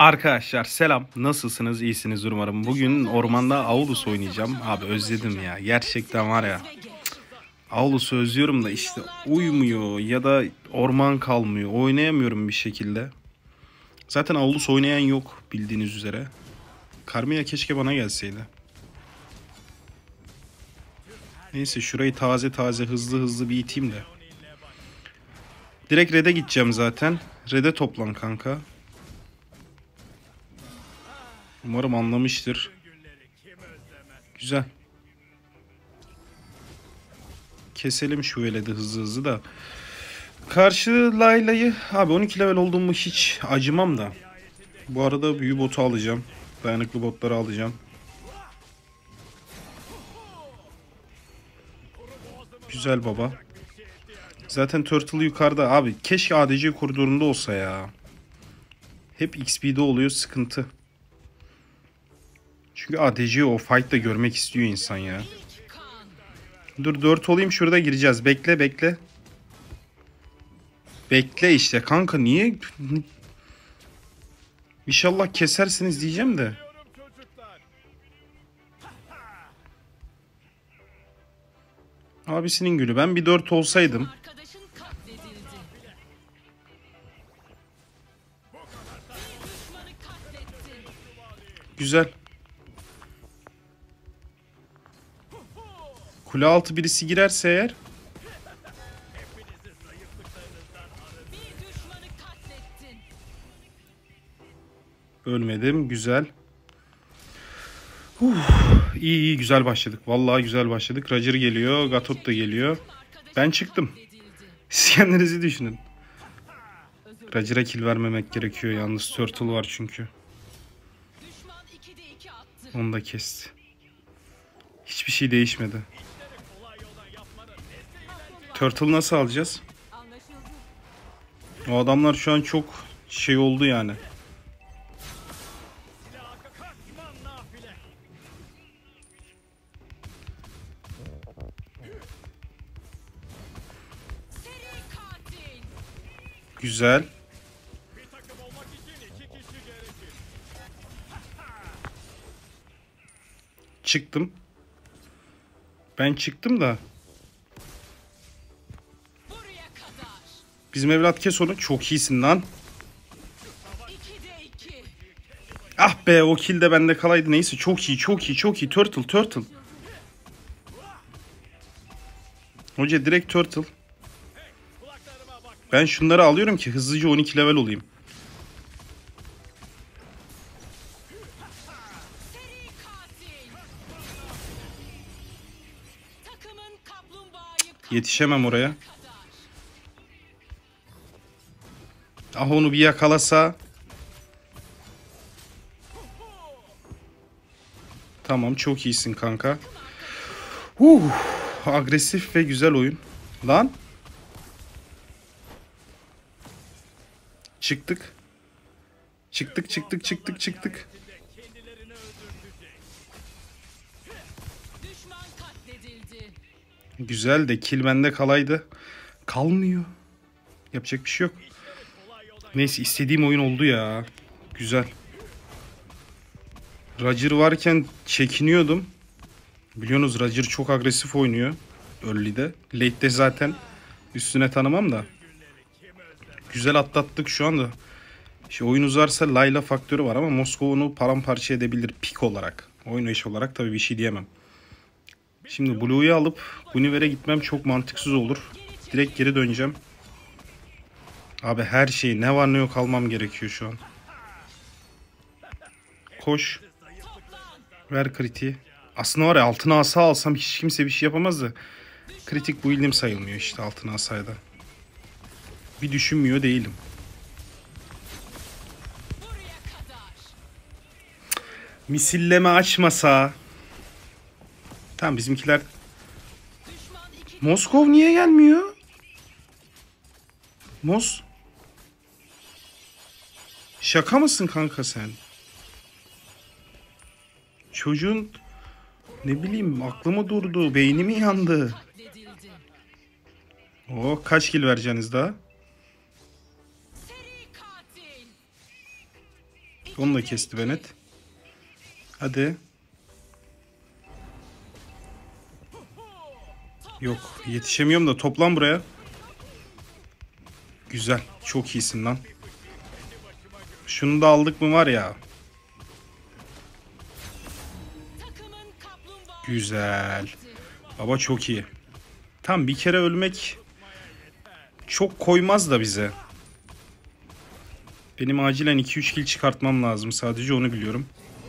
Arkadaşlar selam. Nasılsınız? İyisiniz umarım. Bugün ormanda Aulus oynayacağım. Abi özledim ya. Gerçekten var ya. Aulus'u özlüyorum da işte uymuyor ya da orman kalmıyor. Oynayamıyorum bir şekilde. Zaten Aulus oynayan yok bildiğiniz üzere. Karmia keşke bana gelseydi. Neyse şurayı taze taze hızlı bir iteyim de. Direkt red'e gideceğim zaten. Red'e toplan kanka. Umarım anlamıştır. Güzel. Keselim şu veledi hızlı da. Karşı Layla'yı abi 12 level olduğumu hiç acımam da. Bu arada büyü botu alacağım. Dayanıklı botları alacağım. Güzel baba. Zaten Turtle yukarıda. Abi keşke ADC koridorunda olsa ya. Hep XP'de oluyor, sıkıntı. Çünkü ADC'yi o fight'ta görmek istiyor insan ya. Dur 4 olayım, şurada gireceğiz. Bekle. Bekle işte kanka, niye? İnşallah kesersiniz diyeceğim de. Abisinin gülü. Ben bir 4 olsaydım. Güzel. Kule altı birisi girerse eğer. Ölmedim. Güzel. İyi güzel başladık. Vallahi güzel başladık. Roger geliyor. Gatot da geliyor. Ben çıktım. Siz kendinizi düşünün. Roger'a kill vermemek gerekiyor. Yalnız Turtle var çünkü. Onu da kesti. Hiçbir şey değişmedi. Turtle nasıl alacağız? O adamlar şu an çok şey oldu yani. Güzel. Çıktım. Ben çıktım da. Bizim evlat kes onu. Çok iyisin lan. Ah be, o kill de bende kalaydı. Neyse çok iyi. Turtle. Hoca direkt Turtle. Ben şunları alıyorum ki hızlıca 12 level olayım. Yetişemem oraya. Ah, onu bir yakalasa. Tamam, çok iyisin kanka. Agresif ve güzel oyun. Lan. Çıktık. Güzel de kill bende kalaydı. Kalmıyor. Yapacak bir şey yok. Neyse, istediğim oyun oldu ya. Güzel. Roger varken çekiniyordum. Biliyorsunuz Roger çok agresif oynuyor. Early'de. Late'de zaten üstüne tanımam da. Güzel atlattık şu anda. İşte oyun uzarsa Layla faktörü var ama Moskova onu paramparça edebilir pik olarak. Oynayış olarak tabii bir şey diyemem. Şimdi Blue'yu alıp Univer'e gitmem çok mantıksız olur. Direkt geri döneceğim. Abi her şeyi ne var ne yok almam gerekiyor şu an. Koş. Ver kritiği. Aslında var ya, altın asa alsam hiç kimse bir şey yapamaz da. Kritik bu ilim sayılmıyor işte altın asayda. Bir düşünmüyor değilim. Misilleme açmasa. Tamam, bizimkiler. Moskov niye gelmiyor? Şaka mısın kanka sen? Çocuğun ne bileyim aklımı durdu, beynimi yandı. O kaç kill vereceğiniz daha? Onu da kesti Bennett. Hadi. Yok, yetişemiyorum da toplan buraya. Güzel. Çok iyisin lan. Şunu da aldık mı var ya. Güzel. Baba çok iyi. Tam bir kere ölmek çok koymaz da bize. Benim acilen 2-3 kill çıkartmam lazım. Sadece onu biliyorum.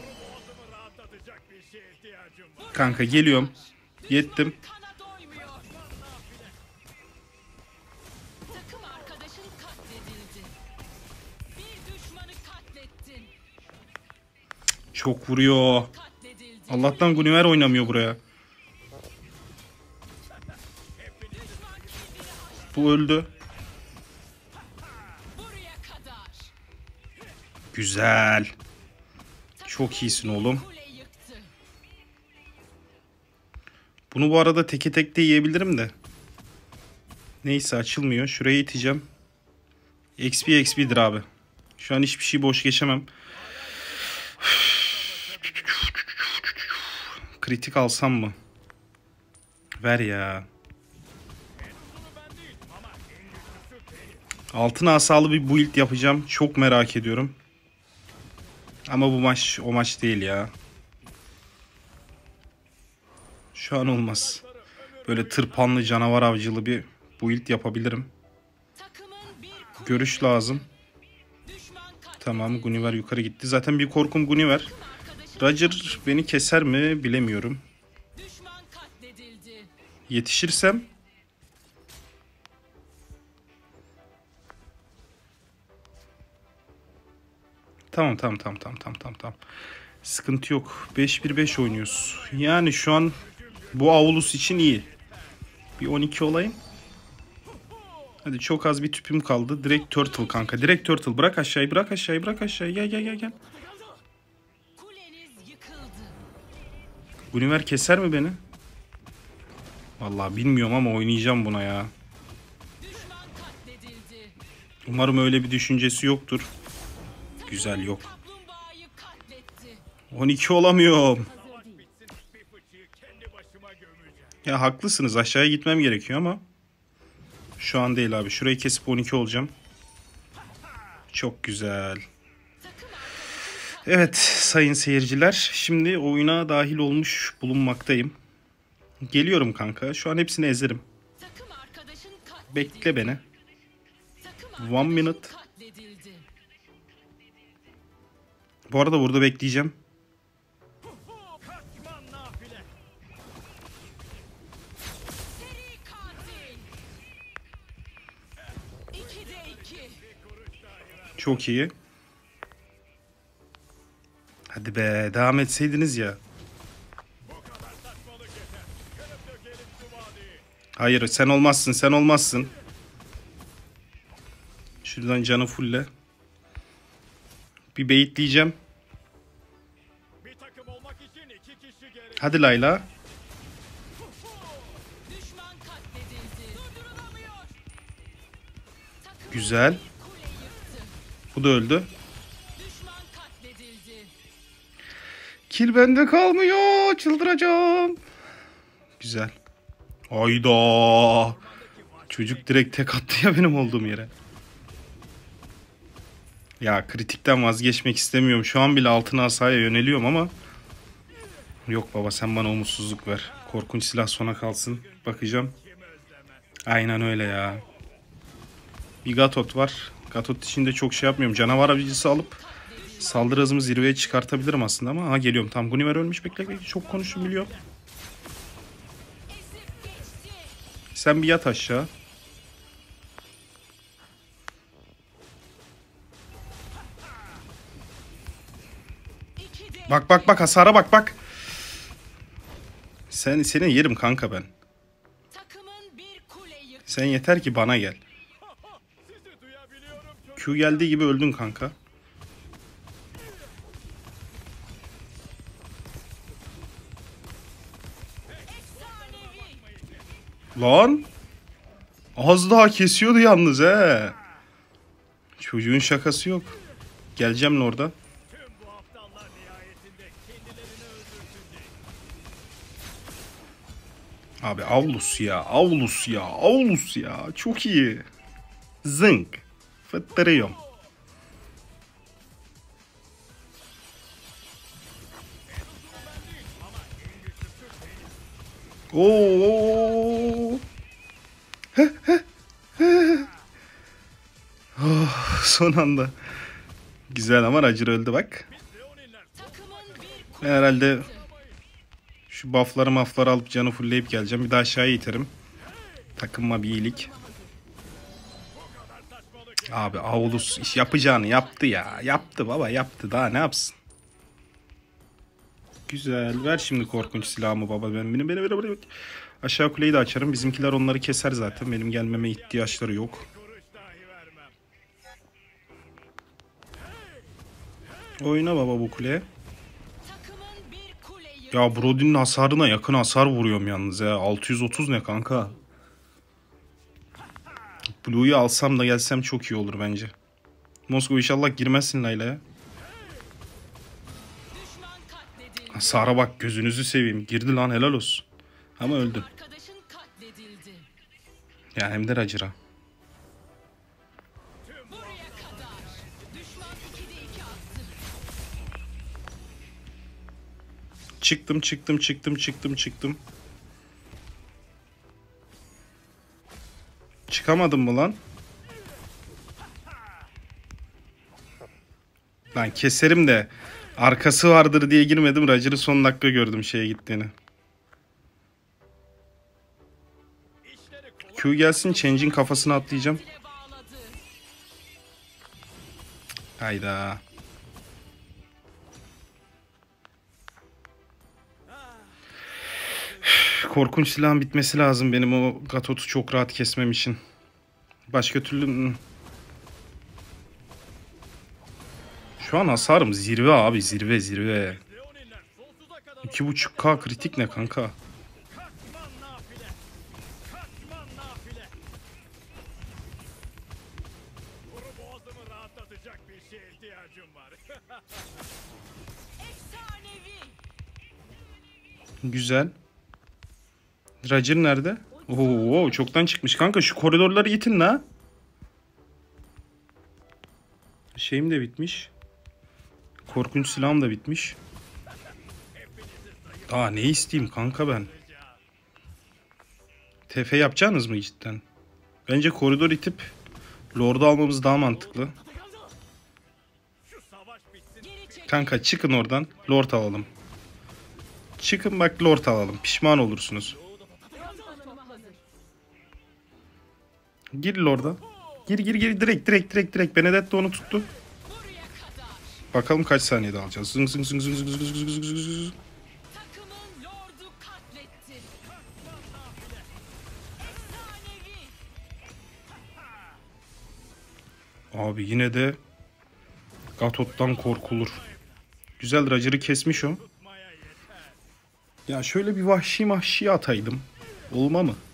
Kanka geliyorum. Yettim. Çok vuruyor. Allah'tan Gunnar oynamıyor buraya. Bu öldü. Güzel. Çok iyisin oğlum. Bunu bu arada teke tek de yiyebilirim de. Neyse açılmıyor. Şuraya iteceğim. XP'dir abi. Şu an hiçbir şey boş geçemem. Kritik alsam mı? Ver ya. Altın asalı bir build yapacağım. Çok merak ediyorum. Ama bu maç o maç değil ya. Şu an olmaz. Böyle tırpanlı canavar avcılı bir build yapabilirim. Görüş lazım. Tamam, Gunnar yukarı gitti. Zaten bir korkum Gunnar. Roger beni keser mi bilemiyorum. Yetişirsem. Tamam. Sıkıntı yok. 5-1-5 oynuyoruz. Yani şu an bu Aulus için iyi. Bir 12 olayım. Hadi çok az bir tüpüm kaldı. Direkt turtle kanka. Direkt turtle. Bırak aşağıyı. Gel. Gunnar keser mi beni? Vallahi bilmiyorum ama oynayacağım buna ya. Umarım öyle bir düşüncesi yoktur. Güzel, yok. 12 olamıyorum. Ya haklısınız. Aşağıya gitmem gerekiyor ama şu an değil abi. Şurayı kesip 12 olacağım. Çok güzel. Evet sayın seyirciler. Şimdi oyuna dahil olmuş bulunmaktayım. Geliyorum kanka. Şu an hepsini ezerim. Bekle beni. 1 minute. Bu arada burada bekleyeceğim. Çok iyi. Hadi be, devam etseydiniz ya. Hayır, sen olmazsın. Şuradan canı fulle. Bir beyitleyeceğim. Hadi Layla. Güzel. Bu da öldü. Kill bende kalmıyor. Çıldıracağım. Güzel. Hayda. Çocuk direkt tek attı ya benim olduğum yere. Ya kritikten vazgeçmek istemiyorum. Şu an bile altın asaya yöneliyorum ama. Yok baba, sen bana umutsuzluk ver. Korkunç silah sona kalsın. Bakacağım. Aynen öyle ya. Bir Gatot var. Gatot içinde çok şey yapmıyorum. Canavar avcısı alıp saldırı hızımı zirveye çıkartabilirim aslında ama. Ha geliyorum. Tam Gunnar ölmüş. Bekle. Çok konuştum biliyorum. Sen bir yat aşağı. Bak hasara bak. Seni yerim kanka ben. Sen yeter ki bana gel. Q geldiği gibi öldün kanka. Lan. Az daha kesiyordu yalnız he. Çocuğun şakası yok. Geleceğim orada. Abi Aulus ya. Aulus ya. Aulus ya. Çok iyi. Zınk. Fıttırıyorum. Oo. Oh, son anda. Güzel ama Roger öldü bak. Ben herhalde şu buff'ları mafları alıp canı fullleyip geleceğim. Bir daha aşağıya iterim. Takımma bir iyilik. Abi Aulus iş yapacağını yaptı ya. Yaptı baba yaptı. Daha ne yapsın? Güzel. Ver şimdi korkunç silahımı baba. Beni. Aşağı kuleyi de açarım. Bizimkiler onları keser zaten. Benim gelmeme ihtiyaçları yok. Oyna baba bu kuleye. Ya Brody'nin hasarına yakın hasar vuruyorum yalnız ya. 630 ne kanka? Blue'yu alsam da gelsem çok iyi olur bence. Moskova inşallah girmezsin Layla'ya. Hasara bak gözünüzü seveyim. Girdi lan helal olsun. Ama öldü. Ya hem de Roger'a. Çıktım. Çıkamadım mı lan? Lan keserim de arkası vardır diye girmedim. Roger'ı son dakika gördüm şeye gittiğini. Q gelsin Change'in kafasına atlayacağım. Hayda. Korkunç silahın bitmesi lazım benim o Gatot'u çok rahat kesmem için. Başka türlü... Şu an hasarım zirve abi zirve. 2.5K kritik ne kanka? Güzel. Roger nerede? Oo, çoktan çıkmış kanka şu koridorları itin la. Şeyim de bitmiş. Korkunç silahım da bitmiş. Daha ne isteyeyim kanka ben? TF yapacaksınız mı cidden? Bence koridor itip Lord'u almamız daha mantıklı. Kanka çıkın oradan. Lord alalım. Çıkın bak Lord alalım. Pişman olursunuz. Gir Lord'a. Gir direkt. Benedetta onu tuttu. Bakalım kaç saniyede alacağız. Zing. Abi yine de Gatot'tan korkulur. Güzel Roger'ı kesmiş o. Ya şöyle bir vahşi ataydım. Olma mı?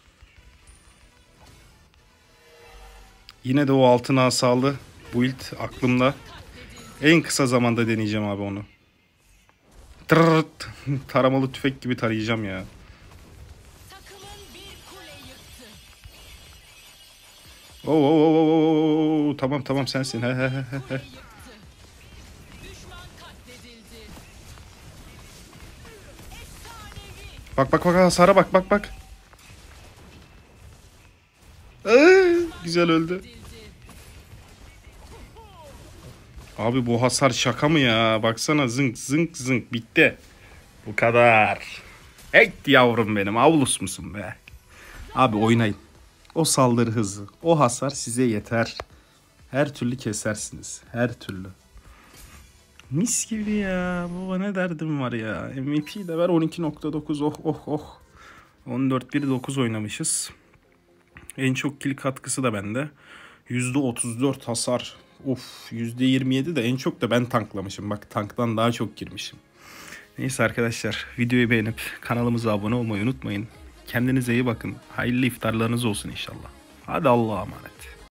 Yine de o altın asalı build aklımda. En kısa zamanda deneyeceğim abi onu. Tırırt. Taramalı tüfek gibi tarayacağım ya. Oo. Tamam sensin. He. Bak hasara bak. Güzel öldü. Abi bu hasar şaka mı ya? Baksana zınk bitti. Bu kadar. Hey yavrum benim Aulus musun be? Abi oynayın. O saldırı hızı, o hasar size yeter. Her türlü kesersiniz. Her türlü. Mis gibi ya. Baba ne derdim var ya. MVP de ver 12.9. Oh. 14-1-9 oynamışız. En çok kill katkısı da bende. %34 hasar. Of %27 de en çok da ben tanklamışım. Bak tanktan daha çok girmişim. Neyse arkadaşlar videoyu beğenip kanalımıza abone olmayı unutmayın. Kendinize iyi bakın. Hayırlı iftarlarınız olsun inşallah. Hadi Allah'a emanet.